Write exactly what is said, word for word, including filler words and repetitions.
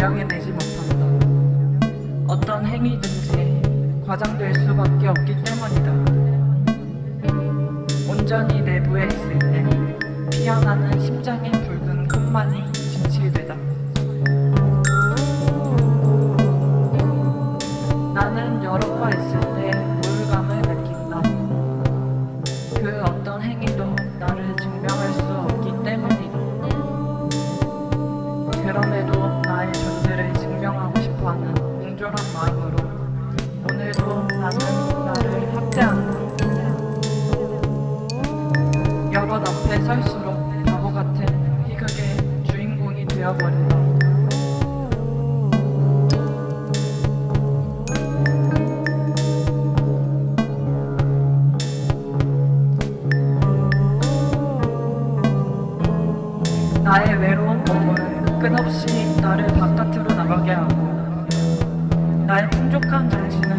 증명해내지 못한다. 어떤 행위든지 과장될 수밖에 없기 때문이다. 온전히 내부에 있을 때 피어나는 심장의 붉은 꿈만이 진실되다. 나는 여럿과 있을 때 우울감을 느낀다. 그 어떤 행위도 나를 증명할 수 없기 때문이다. 그럼에도 나의 존재를 증명하고 싶어하는 옹졸한 마음으로 오늘도 나는 나를 학대한다. 여럿 앞에 설수록 바보 같은 희극의 주인공이 되어버린다. 나의 외로운 몸은 끝없이 나를 바깥으로 나가게 하고 나의 풍족한 정신은